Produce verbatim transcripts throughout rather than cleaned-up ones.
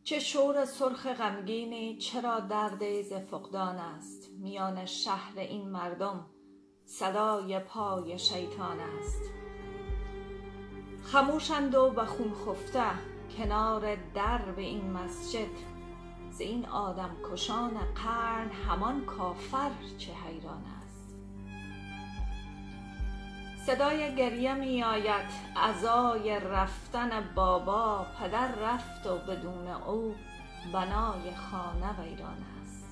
چه شور سرخ غمگینی، چرا درد ز فقدان است. میان شهر این مردم صدای پای شیطان است. خموشند و به خون خفته کنار درب این مسجد. ز این آدم کشان قرن همان کافر چه حیران است. صدای گریه می آید، عزای رفتن بابا. پدر رفت و بدون او بنای خانه ویران است.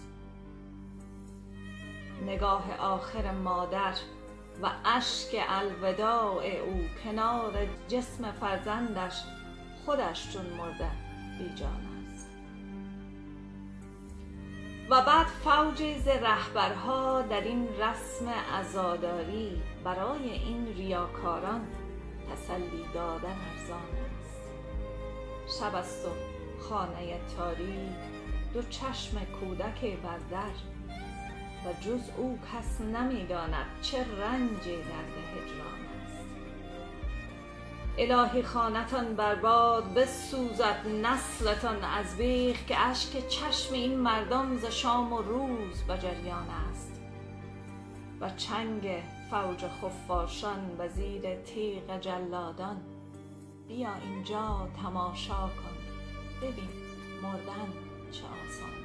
نگاه آخر مادر و اشک الوداع او کنار جسم فرزندش، خودش چون مرده بی جان است. و بعد فوجی ز رهبرها در این رسم عزاداری، برای این ریاکاران تسلی دادن ارزان است. شب است و خانه تاریک، دو چشم کودک بر در. و جز او کس نمی داند چه رنجی درد هجران است. الهی خانتان برباد، بسوزد نسلتان از بیخ. که اشک چشم این مردم ز شام و روز به جریان است. و چنگ فوج خفاشان به زیر تیغ جلادان. بیا اینجا تماشا کن، ببین مردن چه آسان.